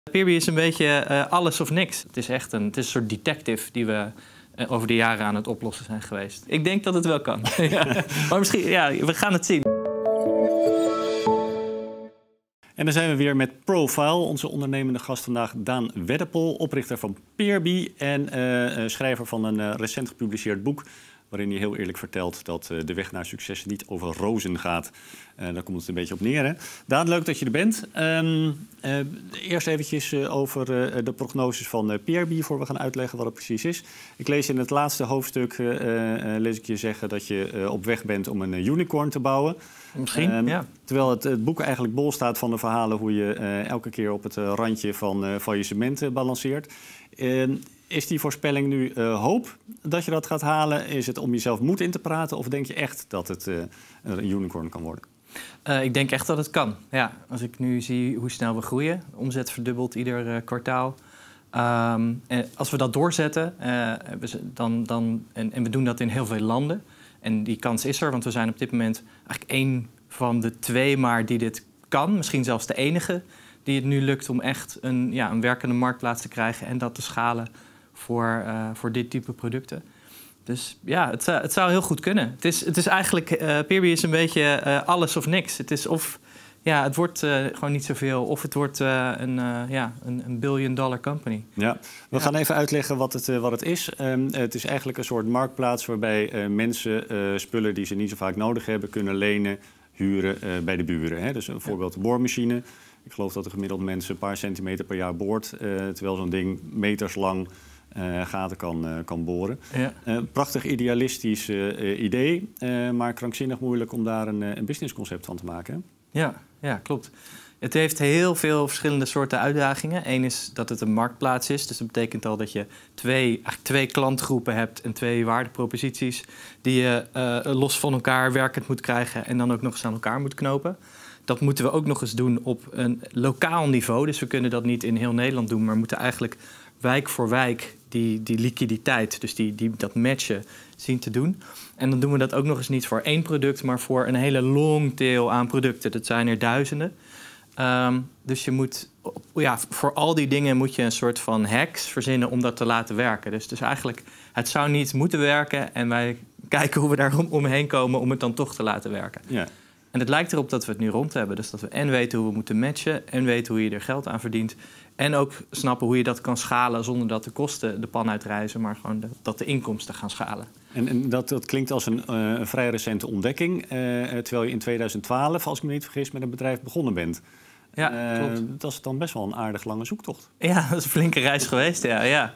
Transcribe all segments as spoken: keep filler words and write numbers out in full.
Peerby is een beetje uh, alles of niks. Het is echt een, het is een soort detective die we uh, over de jaren aan het oplossen zijn geweest. Ik denk dat het wel kan. Ja. Maar misschien, ja, we gaan het zien. En dan zijn we weer met Profile. Onze ondernemende gast vandaag, Daan Weddepol, oprichter van Peerby en uh, schrijver van een uh, recent gepubliceerd boek, waarin hij heel eerlijk vertelt dat uh, de weg naar succes niet over rozen gaat. Uh, daar komt het een beetje op neer. Hè? Daan, leuk dat je er bent. Um, uh, eerst eventjes uh, over uh, de prognoses van uh, Peerby, voor we gaan uitleggen wat het precies is. Ik lees in het laatste hoofdstuk, uh, uh, lees ik je zeggen dat je uh, op weg bent om een uh, unicorn te bouwen. Misschien, um, ja. Terwijl het, het boek eigenlijk bol staat van de verhalen hoe je uh, elke keer op het uh, randje van uh, faillissement uh, balanceert. Uh, Is die voorspelling nu uh, hoop dat je dat gaat halen? Is het om jezelf moed in te praten? Of denk je echt dat het uh, een unicorn kan worden? Uh, ik denk echt dat het kan. Ja, als ik nu zie hoe snel we groeien. De omzet verdubbelt ieder uh, kwartaal. Um, en als we dat doorzetten, uh, dan, dan, en, en we doen dat in heel veel landen. En die kans is er, want we zijn op dit moment eigenlijk één van de twee maar die dit kan. Misschien zelfs de enige die het nu lukt om echt een, ja, een werkende marktplaats te krijgen en dat te schalen voor, uh, voor dit type producten. Dus ja, het, uh, het zou heel goed kunnen. Het is, het is eigenlijk, uh, Peerby is een beetje uh, alles of niks. Het is of, ja, het wordt uh, gewoon niet zoveel, of het wordt uh, een, uh, ja, een, een billion dollar company. Ja, we ja. gaan even uitleggen wat het, uh, wat het is. Um, het is eigenlijk een soort marktplaats waarbij uh, mensen uh, spullen die ze niet zo vaak nodig hebben kunnen lenen, huren uh, bij de buren. Hè? Dus een voorbeeld de boormachine. Ik geloof dat de gemiddeld mensen een paar centimeter per jaar boort, uh, terwijl zo'n ding meters lang Uh, gaten kan, uh, kan boren. Ja. Uh, prachtig idealistisch uh, idee, uh, maar krankzinnig moeilijk om daar een, een businessconcept van te maken. Hè? Ja, ja, klopt. Het heeft heel veel verschillende soorten uitdagingen. Eén is dat het een marktplaats is. Dus dat betekent al dat je twee, eigenlijk twee klantgroepen hebt en twee waardeproposities die je uh, los van elkaar werkend moet krijgen en dan ook nog eens aan elkaar moet knopen. Dat moeten we ook nog eens doen op een lokaal niveau. Dus we kunnen dat niet in heel Nederland doen, maar moeten eigenlijk wijk voor wijk die, die liquiditeit, dus die, die, dat matchen, zien te doen. En dan doen we dat ook nog eens niet voor één product, maar voor een hele long tail aan producten. Dat zijn er duizenden. Um, dus je moet, ja, voor al die dingen moet je een soort van hacks verzinnen om dat te laten werken. Dus, dus eigenlijk, het zou niet moeten werken en wij kijken hoe we daar om, omheen komen om het dan toch te laten werken. Ja. En het lijkt erop dat we het nu rond hebben. Dus dat we en weten hoe we moeten matchen en weten hoe je er geld aan verdient. En ook snappen hoe je dat kan schalen zonder dat de kosten de pan uitreizen, maar gewoon de, dat de inkomsten gaan schalen. En, en dat, dat klinkt als een, uh, een vrij recente ontdekking, uh, terwijl je in tweeëntwintig twaalf, als ik me niet vergis, met een bedrijf begonnen bent. Ja, klopt. Uh, dat is dan best wel een aardig lange zoektocht. Ja, dat is een flinke reis geweest, ja. ja.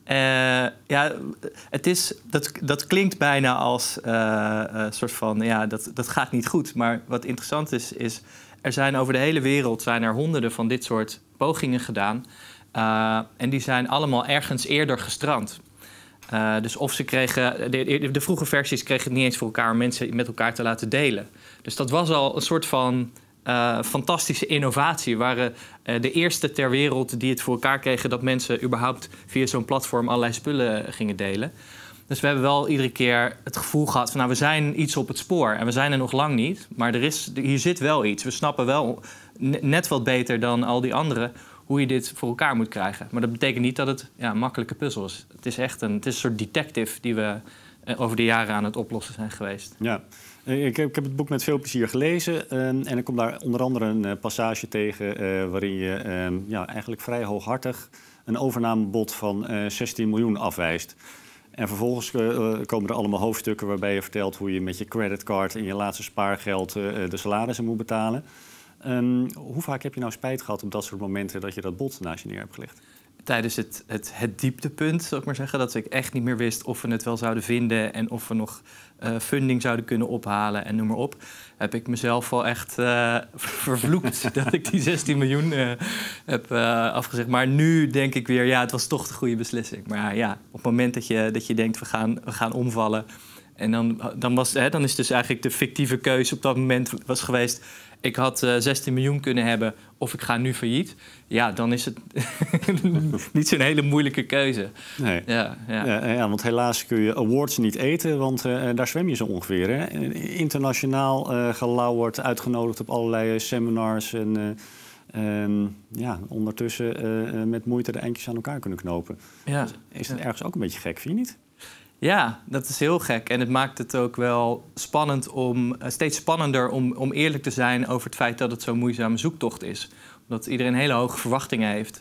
Uh, ja, het is, dat, dat klinkt bijna als een uh, uh, soort van, ja, dat, dat gaat niet goed. Maar wat interessant is, is er zijn over de hele wereld zijn er honderden van dit soort pogingen gedaan. Uh, en die zijn allemaal ergens eerder gestrand. Uh, dus of ze kregen, de, de vroege versies kregen het niet eens voor elkaar om mensen met elkaar te laten delen. Dus dat was al een soort van Uh, fantastische innovatie. We waren uh, de eerste ter wereld die het voor elkaar kregen dat mensen überhaupt via zo'n platform allerlei spullen gingen delen. Dus we hebben wel iedere keer het gevoel gehad van nou, we zijn iets op het spoor en we zijn er nog lang niet, maar er is, hier zit wel iets. We snappen wel net wat beter dan al die anderen hoe je dit voor elkaar moet krijgen. Maar dat betekent niet dat het ja, een makkelijke puzzel is. Het is echt een, het is een soort detective die we uh, over de jaren aan het oplossen zijn geweest. Ja. Ik heb, ik heb het boek met veel plezier gelezen uh, en ik kom daar onder andere een uh, passage tegen uh, waarin je uh, ja, eigenlijk vrij hooghartig een overnamebod van uh, zestien miljoen afwijst. En vervolgens uh, komen er allemaal hoofdstukken waarbij je vertelt hoe je met je creditcard en je laatste spaargeld uh, de salarissen moet betalen. Um, hoe vaak heb je nou spijt gehad op dat soort momenten dat je dat bod naast je neer hebt gelegd? Tijdens het, het, het dieptepunt, zal ik maar zeggen, dat ik echt niet meer wist of we het wel zouden vinden en of we nog uh, funding zouden kunnen ophalen en noem maar op, heb ik mezelf wel echt uh, vervloekt dat ik die zestien miljoen uh, heb uh, afgezegd. Maar nu denk ik weer, ja, het was toch de goede beslissing. Maar ja, op het moment dat je, dat je denkt, we gaan, we gaan omvallen, en dan, dan, was, hè, dan is dus eigenlijk de fictieve keuze op dat moment was geweest, ik had uh, zestien miljoen kunnen hebben of ik ga nu failliet. Ja, dan is het niet zo'n hele moeilijke keuze. Nee. Ja, ja. Ja, ja, want helaas kun je awards niet eten, want uh, daar zwem je zo ongeveer. Hè? Internationaal uh, gelauwerd, uitgenodigd op allerlei seminars en uh, Um, ja, ondertussen uh, met moeite de eindjes aan elkaar kunnen knopen. Ja. Is het ja. ergens ook een beetje gek, vind je niet? Ja, dat is heel gek. En het maakt het ook wel spannend om, uh, steeds spannender om, om eerlijk te zijn over het feit dat het zo'n moeizame zoektocht is. Omdat iedereen hele hoge verwachtingen heeft.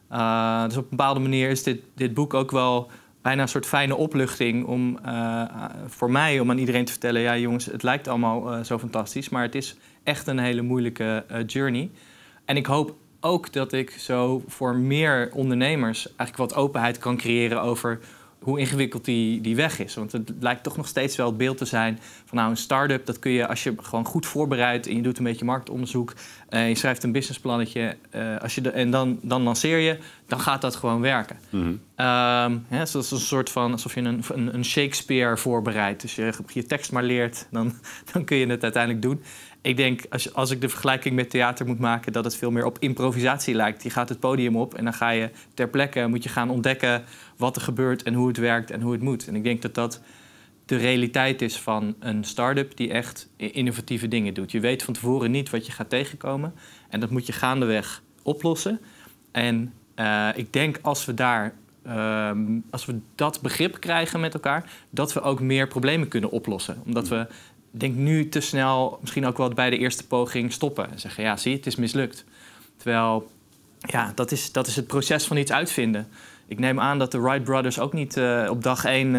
Uh, dus op een bepaalde manier is dit, dit boek ook wel bijna een soort fijne opluchting om uh, voor mij om aan iedereen te vertellen, ja jongens, het lijkt allemaal uh, zo fantastisch, maar het is echt een hele moeilijke uh, journey. En ik hoop ook dat ik zo voor meer ondernemers eigenlijk wat openheid kan creëren over hoe ingewikkeld die, die weg is. Want het lijkt toch nog steeds wel het beeld te zijn van nou, een start-up, dat kun je als je gewoon goed voorbereidt en je doet een beetje marktonderzoek, uh, je schrijft een businessplannetje uh, als je de, en dan, dan lanceer je, dan gaat dat gewoon werken. Mm-hmm. Um, ja, zoals een soort van alsof je een, een, een Shakespeare voorbereidt. Dus je je tekst maar leert, dan, dan kun je het uiteindelijk doen. Ik denk, als, als ik de vergelijking met theater moet maken, dat het veel meer op improvisatie lijkt. Je gaat het podium op en dan ga je ter plekke, moet je gaan ontdekken wat er gebeurt en hoe het werkt en hoe het moet. En ik denk dat dat de realiteit is van een start-up die echt innovatieve dingen doet. Je weet van tevoren niet wat je gaat tegenkomen en dat moet je gaandeweg oplossen. En uh, ik denk als we daar, uh, als we dat begrip krijgen met elkaar, dat we ook meer problemen kunnen oplossen. Omdat we denk nu te snel, misschien ook wel bij de eerste poging stoppen. En zeggen, ja, zie je, het is mislukt. Terwijl, ja, dat is, dat is het proces van iets uitvinden. Ik neem aan dat de Wright Brothers ook niet uh, op dag één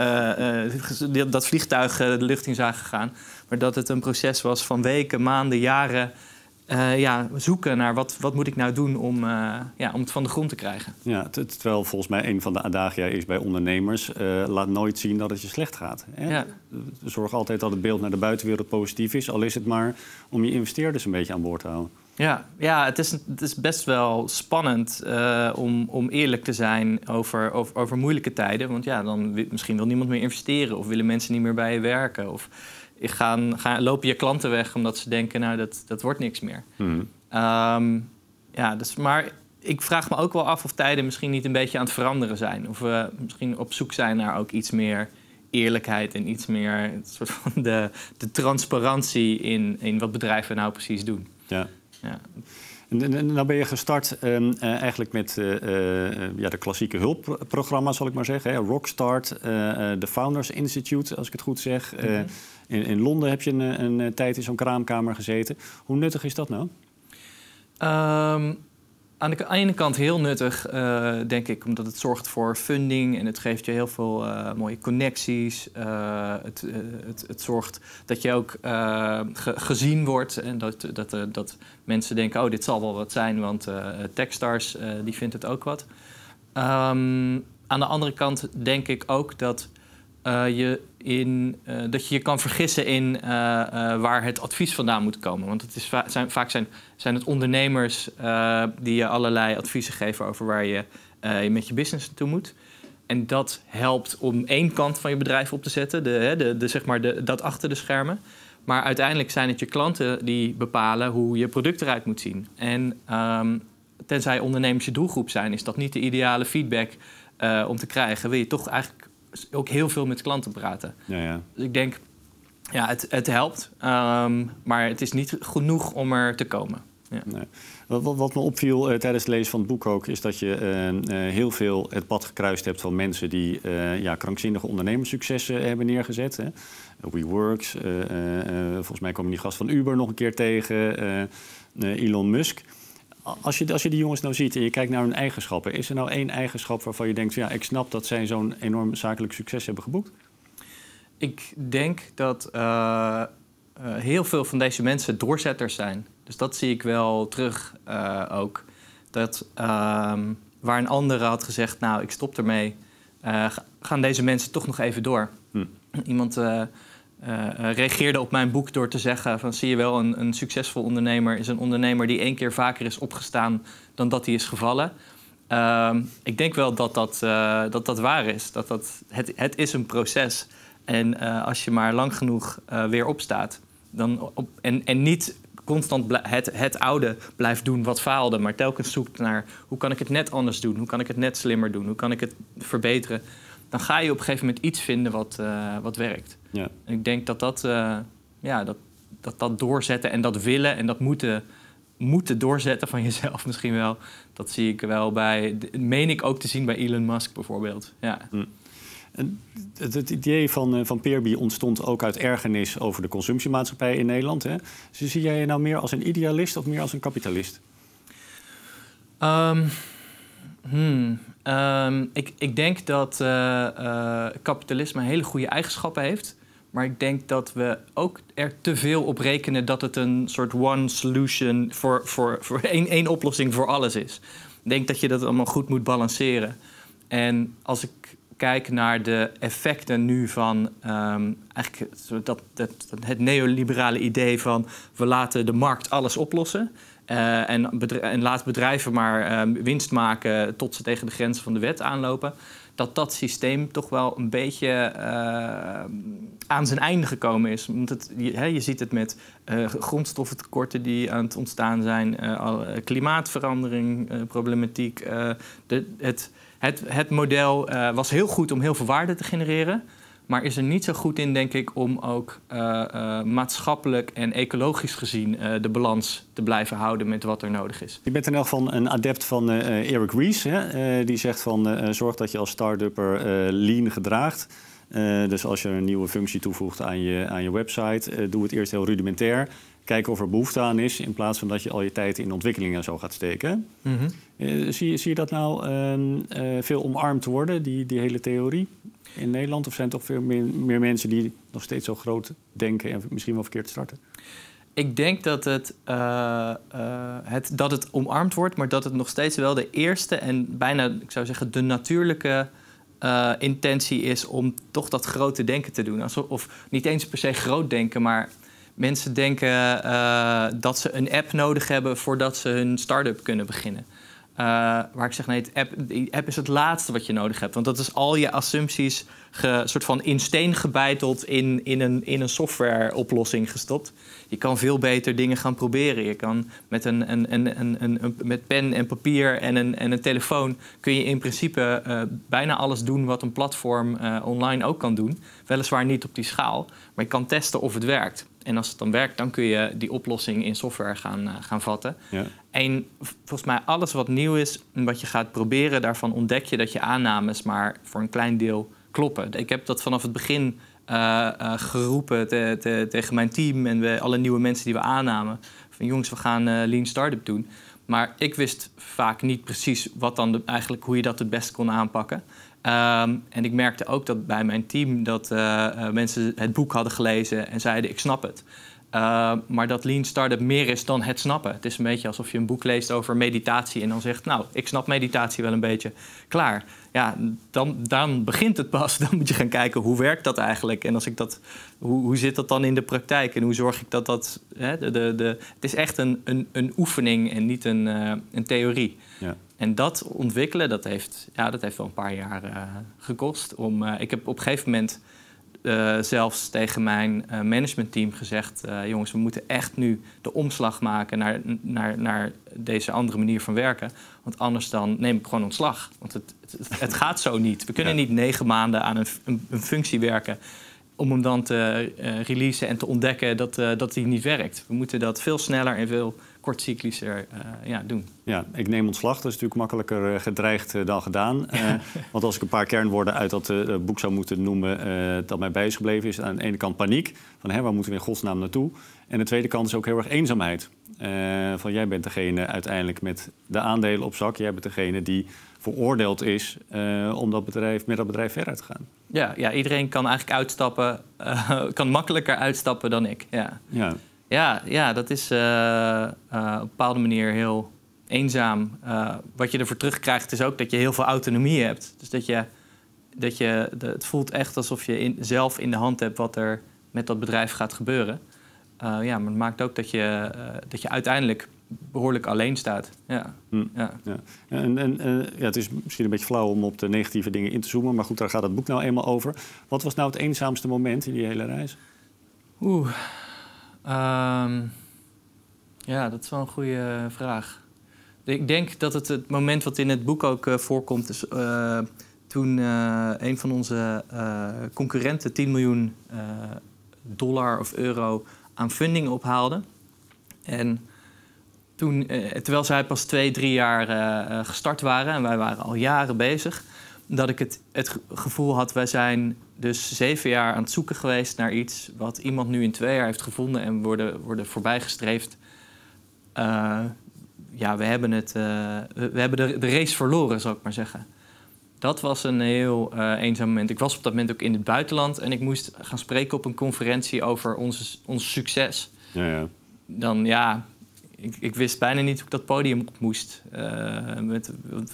uh, uh, dat vliegtuig uh, de lucht in zagen gegaan. Maar dat het een proces was van weken, maanden, jaren. Uh, ja, zoeken naar wat, wat moet ik nou doen om, uh, ja, om het van de grond te krijgen. Ja, terwijl volgens mij een van de adagia is bij ondernemers, Uh, laat nooit zien dat het je slecht gaat. Hè? Ja. Zorg altijd dat het beeld naar de buitenwereld positief is. Al is het maar om je investeerders een beetje aan boord te houden. Ja, ja het, is, het is best wel spannend uh, om, om eerlijk te zijn over, over, over moeilijke tijden. Want ja, dan misschien wil niemand meer investeren of willen mensen niet meer bij je werken. Of gaan, gaan, lopen je klanten weg omdat ze denken, nou, dat, dat wordt niks meer. Mm. Um, ja, dus, maar ik vraag me ook wel af of tijden misschien niet een beetje aan het veranderen zijn. Of we misschien op zoek zijn naar ook iets meer eerlijkheid en iets meer het soort van de, de transparantie in, in wat bedrijven nou precies doen. Ja. Ja. En, en nou ben je gestart um, uh, eigenlijk met uh, uh, ja, de klassieke hulpprogramma, zal ik maar zeggen. Hè? Rockstart, uh, uh, de Founders Institute, als ik het goed zeg. Mm-hmm. Uh, in, in Londen heb je een, een, een tijd in zo'n kraamkamer gezeten. Hoe nuttig is dat nou? Um, aan de ene kant heel nuttig, uh, denk ik, omdat het zorgt voor funding en het geeft je heel veel uh, mooie connecties. Uh, het, uh, het, het zorgt dat je ook uh, ge gezien wordt en dat, dat, uh, dat mensen denken, oh, dit zal wel wat zijn, want uh, Techstars, uh, die vindt het ook wat. Um, aan de andere kant denk ik ook dat Uh, je in, uh, dat je je kan vergissen in uh, uh, waar het advies vandaan moet komen. Want het is va zijn, vaak zijn, zijn het ondernemers uh, die je allerlei adviezen geven over waar je, uh, je met je business naartoe moet. En dat helpt om één kant van je bedrijf op te zetten, de, de, de, zeg maar de, dat achter de schermen. Maar uiteindelijk zijn het je klanten die bepalen hoe je product eruit moet zien. En um, tenzij ondernemers je doelgroep zijn, is dat niet de ideale feedback uh, om te krijgen. Wil je toch eigenlijk ook heel veel met klanten praten. Ja, ja. Dus ik denk, ja, het, het helpt. Um, maar het is niet genoeg om er te komen. Ja. Nee. Wat, wat me opviel uh, tijdens het lezen van het boek ook, is dat je uh, uh, heel veel het pad gekruist hebt van mensen die uh, ja, krankzinnige ondernemerssuccessen hebben neergezet. Hè. WeWorks, uh, uh, volgens mij kwam die gast van Uber nog een keer tegen, uh, uh, Elon Musk. Als je, als je die jongens nou ziet en je kijkt naar hun eigenschappen, is er nou één eigenschap waarvan je denkt, ja, ik snap dat zij zo'n enorm zakelijk succes hebben geboekt? Ik denk dat uh, uh, heel veel van deze mensen doorzetters zijn. Dus dat zie ik wel terug uh, ook. Dat uh, waar een andere had gezegd, nou, ik stop ermee, uh, gaan deze mensen toch nog even door. Hm. Iemand Uh, Uh, reageerde op mijn boek door te zeggen van, zie je wel, een, een succesvol ondernemer is een ondernemer die één keer vaker is opgestaan dan dat hij is gevallen. Uh, ik denk wel dat dat, uh, dat, dat waar is. Dat dat, het, het is een proces. En uh, als je maar lang genoeg uh, weer opstaat dan op, en, en niet constant het, het oude blijft doen wat faalde, maar telkens zoekt naar hoe kan ik het net anders doen, hoe kan ik het net slimmer doen, hoe kan ik het verbeteren, dan ga je op een gegeven moment iets vinden wat, uh, wat werkt. Ja. En ik denk dat dat, uh, ja, dat, dat dat doorzetten en dat willen en dat moeten moeten doorzetten van jezelf misschien wel. Dat zie ik wel bij, meen ik ook te zien bij Elon Musk bijvoorbeeld. Ja. Hm. En het, het idee van, van Peerby ontstond ook uit ergernis over de consumptiemaatschappij in Nederland. Hè? Dus zie jij je nou meer als een idealist of meer als een kapitalist? Um, hmm, um, ik, ik denk dat uh, uh, kapitalisme hele goede eigenschappen heeft. Maar ik denk dat we ook er te veel op rekenen dat het een soort one solution voor, voor, voor één, één oplossing voor alles is. Ik denk dat je dat allemaal goed moet balanceren. En als ik kijk naar de effecten nu van um, eigenlijk dat, dat, het neoliberale idee van we laten de markt alles oplossen. Uh, en, en laat bedrijven maar uh, winst maken tot ze tegen de grenzen van de wet aanlopen. Dat dat systeem toch wel een beetje uh, aan zijn einde gekomen is. Want het, je, he, je ziet het met uh, grondstoffentekorten die aan het ontstaan zijn, uh, al, uh, klimaatverandering, uh, problematiek. Uh, de, het, het, het model uh, was heel goed om heel veel waarde te genereren, maar is er niet zo goed in, denk ik, om ook uh, uh, maatschappelijk en ecologisch gezien uh, de balans te blijven houden met wat er nodig is. Je bent in elk geval een adept van uh, Eric Ries. Hè? Uh, die zegt van uh, zorg dat je als start-upper uh, lean gedraagt. Uh, dus als je een nieuwe functie toevoegt aan je, aan je website, uh, doe het eerst heel rudimentair. Kijken of er behoefte aan is, in plaats van dat je al je tijd in ontwikkeling en zo gaat steken. Mm-hmm. uh, zie, zie je dat nou uh, uh, veel omarmd worden, die, die hele theorie? In Nederland? Of zijn er toch veel meer, meer mensen die nog steeds zo groot denken en misschien wel verkeerd starten? Ik denk dat het, uh, uh, het, dat het omarmd wordt, maar dat het nog steeds wel de eerste en bijna, ik zou zeggen, de natuurlijke uh, intentie is om toch dat grote denken te doen. Alsof, of niet eens per se groot denken, maar mensen denken uh, dat ze een app nodig hebben voordat ze hun start-up kunnen beginnen. Uh, waar ik zeg, nee, het app, die app is het laatste wat je nodig hebt. Want dat is al je assumpties ge, soort van in steen gebeiteld in, in een, in een softwareoplossing gestopt. Je kan veel beter dingen gaan proberen. Je kan met, een, een, een, een, een, een, met pen en papier en een, en een telefoon kun je in principe uh, bijna alles doen wat een platform uh, online ook kan doen. Weliswaar niet op die schaal, maar je kan testen of het werkt. En als het dan werkt, dan kun je die oplossing in software gaan, uh, gaan vatten. Ja. En volgens mij alles wat nieuw is en wat je gaat proberen, daarvan ontdek je dat je aannames maar voor een klein deel kloppen. Ik heb dat vanaf het begin uh, uh, geroepen te, te, tegen mijn team en we, alle nieuwe mensen die we aannamen. Van jongens, we gaan uh, Lean Startup doen. Maar ik wist vaak niet precies wat dan de, eigenlijk, hoe je dat het best kon aanpakken. Um, en ik merkte ook dat bij mijn team dat uh, uh, mensen het boek hadden gelezen en zeiden ik snap het. Uh, maar dat Lean Startup meer is dan het snappen. Het is een beetje alsof je een boek leest over meditatie en dan zegt, nou, ik snap meditatie wel een beetje. Klaar. Ja, dan, dan begint het pas. Dan moet je gaan kijken, hoe werkt dat eigenlijk? En als ik dat, hoe, hoe zit dat dan in de praktijk? En hoe zorg ik dat dat... Hè, de, de, de, het is echt een, een, een oefening en niet een, uh, een theorie. Ja. En dat ontwikkelen, dat heeft, ja, dat heeft wel een paar jaar uh, gekost. Om, uh, ik heb op een gegeven moment uh, zelfs tegen mijn uh, managementteam gezegd, Uh, jongens, we moeten echt nu de omslag maken naar, naar, naar deze andere manier van werken. Want anders dan neem ik gewoon ontslag. Want het, het, het gaat zo niet. We kunnen ja. niet negen maanden aan een, een, een functie werken om hem dan te uh, releasen en te ontdekken dat, uh, dat die niet werkt. We moeten dat veel sneller en veel kortcyclischer uh, ja, doen. Ja, ik neem ontslag. Dat is natuurlijk makkelijker uh, gedreigd uh, dan gedaan. Uh, want als ik een paar kernwoorden uit dat uh, boek zou moeten noemen Uh, dat mij bij is gebleven, is aan de ene kant paniek. Van hè, waar moeten we in godsnaam naartoe? En de tweede kant is ook heel erg eenzaamheid. Uh, van jij bent degene uiteindelijk met de aandelen op zak. Jij bent degene die veroordeeld is uh, om dat bedrijf, met dat bedrijf verder te gaan. Ja, ja, iedereen kan eigenlijk uitstappen. Uh, kan makkelijker uitstappen dan ik. Ja, ja. ja, ja dat is uh, uh, op een bepaalde manier heel eenzaam. Uh, wat je ervoor terugkrijgt is ook dat je heel veel autonomie hebt. Dus dat je, dat je de, het voelt echt alsof je in, zelf in de hand hebt wat er met dat bedrijf gaat gebeuren. Uh, ja, maar het maakt ook dat je, uh, dat je uiteindelijk behoorlijk alleen staat. Ja. Hm. Ja. Ja. En, en, uh, ja, het is misschien een beetje flauw om op de negatieve dingen in te zoomen, maar goed, daar gaat het boek nou eenmaal over. Wat was nou het eenzaamste moment in die hele reis? Oeh, um, ja, dat is wel een goede vraag. Ik denk dat het het moment wat in het boek ook uh, voorkomt is Uh, toen uh, een van onze uh, concurrenten tien miljoen uh, dollar of euro aan funding ophaalde. En toen, uh, terwijl zij pas twee, drie jaar uh, gestart waren... en wij waren al jaren bezig... dat ik het, het gevoel had... wij zijn dus zeven jaar aan het zoeken geweest naar iets... wat iemand nu in twee jaar heeft gevonden... en worden, worden voorbijgestreefd. Uh, ja, we hebben, het, uh, we hebben de, de race verloren, zou ik maar zeggen. Dat was een heel uh, eenzaam moment. Ik was op dat moment ook in het buitenland... en ik moest gaan spreken op een conferentie over ons, ons succes. Ja, ja. Dan, ja... Ik, ik wist bijna niet hoe ik dat podium op moest. Uh, met,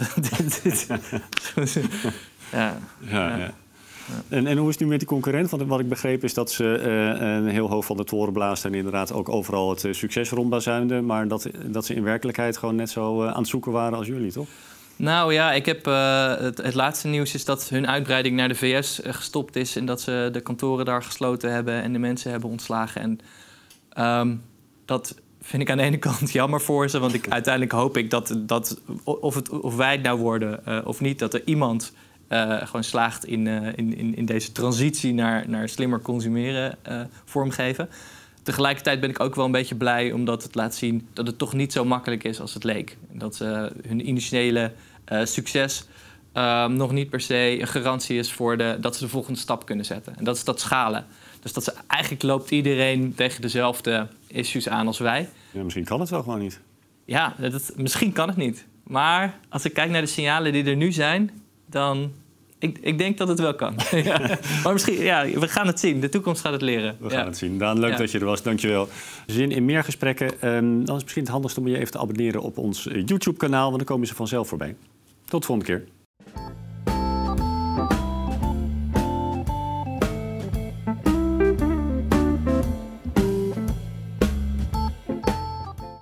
ja, ja, ja. En, en hoe is het nu met die concurrent? Want wat ik begreep is dat ze uh, een heel hoog van de toren blazen... en inderdaad ook overal het uh, succes rondbazuinden... maar dat, dat ze in werkelijkheid gewoon net zo uh, aan het zoeken waren als jullie, toch? Nou ja, ik heb, uh, het, het laatste nieuws is dat hun uitbreiding naar de V S gestopt is... en dat ze de kantoren daar gesloten hebben en de mensen hebben ontslagen. En um, dat... vind ik aan de ene kant jammer voor ze. Want ik, uiteindelijk hoop ik dat, dat of, het, of wij het nou worden uh, of niet... dat er iemand uh, gewoon slaagt in, uh, in, in, in deze transitie naar, naar slimmer consumeren uh, vormgeven. Tegelijkertijd ben ik ook wel een beetje blij omdat het laat zien... dat het toch niet zo makkelijk is als het leek. Dat uh, hun initiële uh, succes uh, nog niet per se een garantie is... voor de, dat ze de volgende stap kunnen zetten. En dat is dat schalen. Dus dat ze, eigenlijk loopt iedereen tegen dezelfde issues aan als wij. Ja, misschien kan het wel gewoon niet. Ja, dat, misschien kan het niet. Maar als ik kijk naar de signalen die er nu zijn... dan... Ik, ik denk dat het wel kan. Ja. Maar misschien, ja, we gaan het zien. De toekomst gaat het leren. We ja. gaan het zien. Daan, leuk ja. dat je er was. Dankjewel. Zin in meer gesprekken? Um, dan is het misschien het handigst om je even te abonneren op ons YouTube-kanaal... want dan komen ze vanzelf voorbij. Tot de volgende keer.